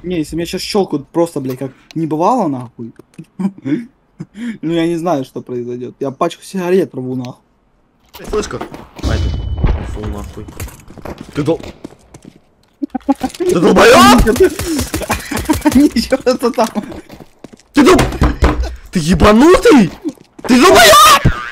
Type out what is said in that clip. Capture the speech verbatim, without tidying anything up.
Не, если меня сейчас щелкают просто, блядь, как не бывало, нахуй. Ну я не знаю, что произойдет. Я пачку сигарет рву, нахуй. Флешка. Ай, ты. Фу, нахуй. Ты дол... Ты долбоёб? Ничего это там. Ты дол... Ты ебанутый? Ты долбоёб?